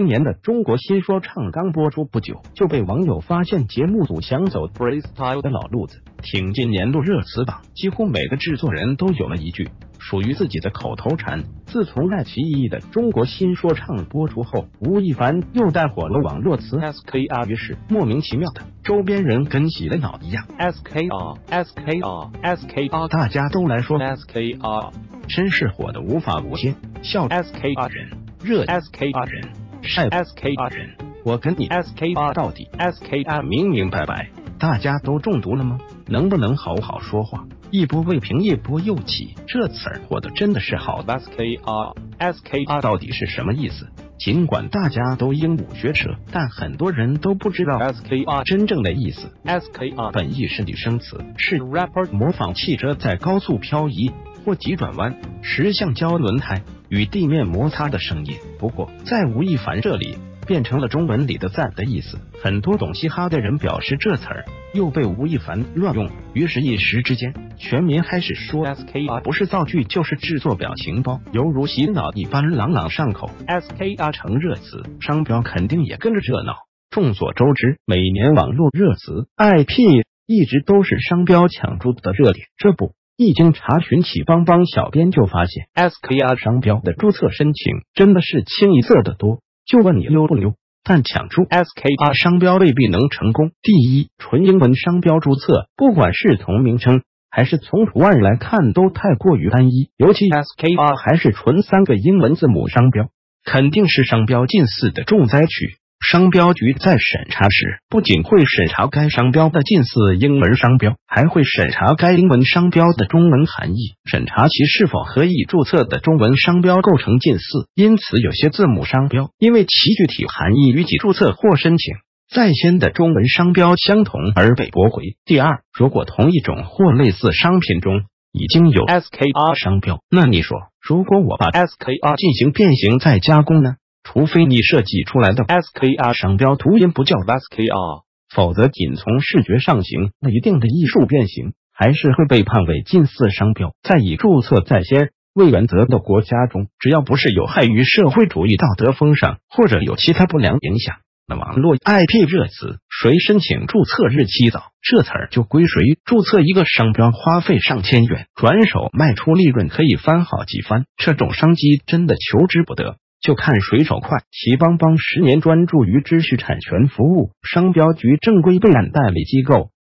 今年的中国新说唱刚播出不久，就被网友发现节目组想走 freestyle 的老路子，挺进年度热词榜。几乎每个制作人都有了一句属于自己的口头禅。自从爱奇艺的中国新说唱播出后，吴亦凡又带火了网络词 SKR， 于是莫名其妙的周边人跟洗了脑一样 SKR， 大家都来说 SKR， 真是火的无法无天，笑 SKR 人，热 SKR 人，晒 SKR 人，我跟你 SKR 到底 SKR 明明白白，大家都中毒了吗？能不能好好说话？一波未平一波又起，这词儿火的真的是好的。SKR 到底是什么意思？尽管大家都鹦鹉学舌，但很多人都不知道 SKR 真正的意思。SKR 本意是拟声词，是 rapper 模仿汽车在高速漂移或急转弯时橡胶轮胎与地面摩擦的声音。不过在吴亦凡这里变成了中文里的赞的意思，很多懂嘻哈的人表示这词儿又被吴亦凡乱用，于是一时之间全民开始说 SKR 不是造句就是制作表情包，犹如洗脑一般朗朗上口。 SKR 成热词，商标肯定也跟着热闹。众所周知，每年网络热词 IP 一直都是商标抢注的热点。这不，一经查询起帮小编就发现 SKR 商标的注册申请真的是清一色的多，就问你溜不溜？但抢注 SKR 商标未必能成功。第一，纯英文商标注册，不管是从名称还是从图案来看都太过于单一，尤其 SKR 还是纯3个英文字母商标，肯定是商标近似的重灾区。商标局在审查时，不仅会审查该商标的近似英文商标，还会审查该英文商标的中文含义，审查其是否和已注册的中文商标构成近似。因此，有些字母商标因为其具体含义与其注册或申请在先的中文商标相同而被驳回。第二，如果同一种或类似商品中已经有 SKR 商标，那你说，如果我把 SKR 进行变形再加工呢？除非你设计出来的 SKR 商标图音不叫 SKR， 否则仅从视觉上行了一定的艺术变形，还是会被判为近似商标。在已注册在先为原则的国家中，只要不是有害于社会主义道德风尚或者有其他不良影响，那网络 IP 热词谁申请注册日期早，这词儿就归谁。注册一个商标花费上千元，转手卖出利润可以翻好几番，这种商机真的求之不得。就看谁手快。其帮10年专注于知识产权服务，商标局正规备案代理机构